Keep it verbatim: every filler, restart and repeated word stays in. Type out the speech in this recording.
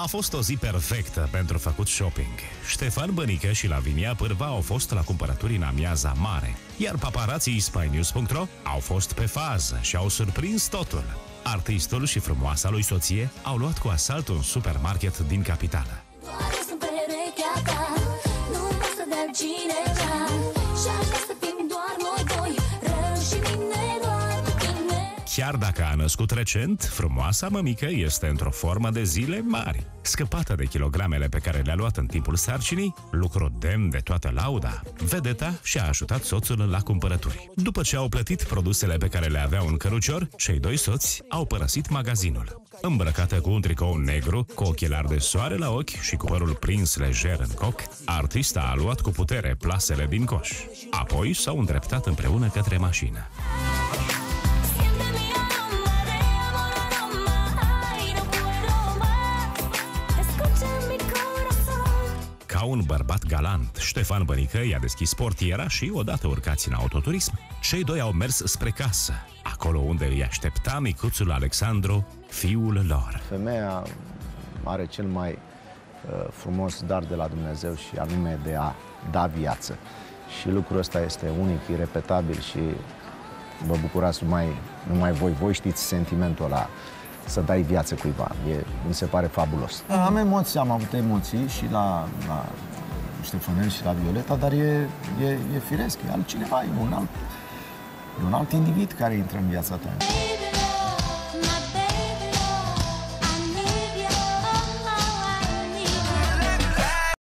fost o zi perfectă pentru făcut shopping. Ștefan Bănică și Lavinia Pârva au fost la cumpărături în amiaza mare, iar paparații spy news punct ro au fost pe fază și au surprins totul. Artistul și frumoasa lui soție au luat cu asalt un supermarket din capitală. Chiar dacă a născut recent, frumoasa mămică este într-o formă de zile mari. Scăpată de kilogramele pe care le-a luat în timpul sarcinii, lucru demn de toată lauda, vedeta și-a ajutat soțul la cumpărături. După ce au plătit produsele pe care le aveau în cărucior, cei doi soți au părăsit magazinul. Îmbrăcată cu un tricou negru, cu ochelari de soare la ochi și cu părul prins lejer în coc, artista a luat cu putere plasele din coș. Apoi s-au îndreptat împreună către mașină. Ca un bărbat galant, Ștefan Bănică i-a deschis portiera și, odată urcați în autoturism, cei doi au mers spre casă, acolo unde îi aștepta micuțul Alexandru, fiul lor. Femeia are cel mai uh, frumos dar de la Dumnezeu și anume de a da viață. Și lucrul ăsta este unic, irepetabil și vă bucurați numai, numai voi. Voi știți sentimentul ăla, să dai viață cuiva. E, mi se pare fabulos. Am emoții, am avut emoții și la, la Ștefanel și la Violeta, dar e, e, e firesc, e altcineva, e un alt, e un alt individ care intră în viața ta.